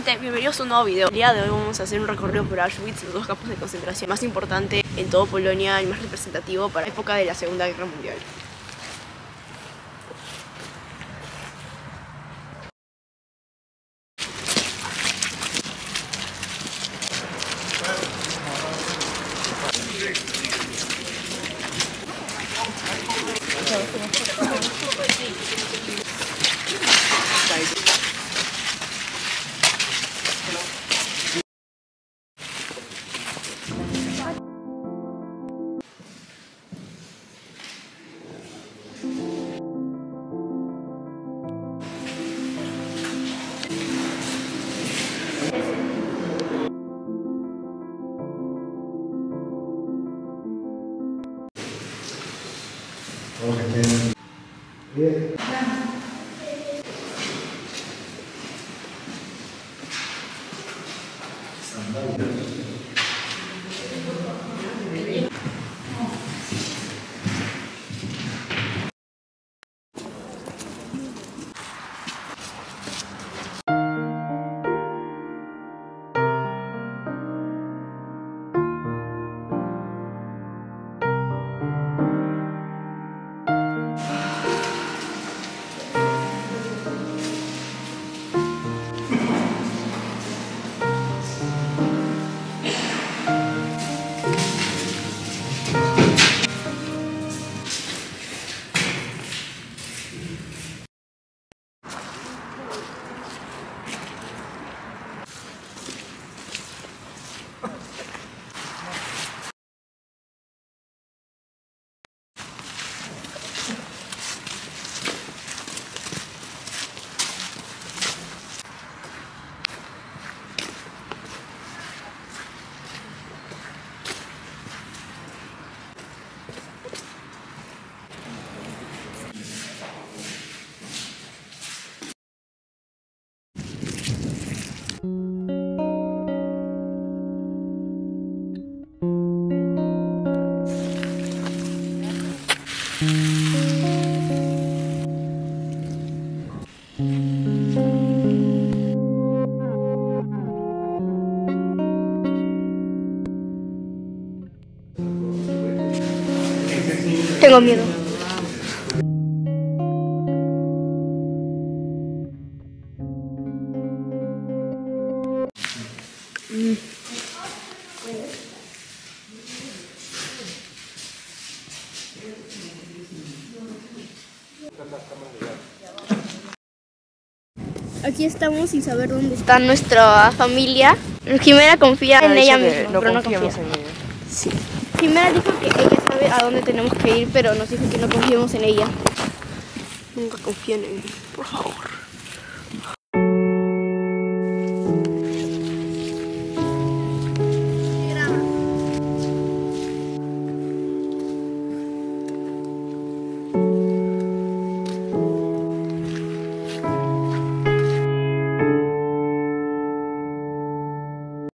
gente, bienvenidos a un nuevo video. El día de hoy vamos a hacer un recorrido por Auschwitz, los dos campos de concentración más importantes en todo Polonia y más representativo para la época de la Segunda Guerra Mundial. Todos estén bien. Tengo miedo. Aquí estamos sin saber dónde está nuestra familia. Jimena confía en ella misma, pero no confía en ella. Sí. Jimena dijo que ella sabe a dónde tenemos que ir, pero nos dijo que no confiemos en ella. Nunca confíen en mí, por favor.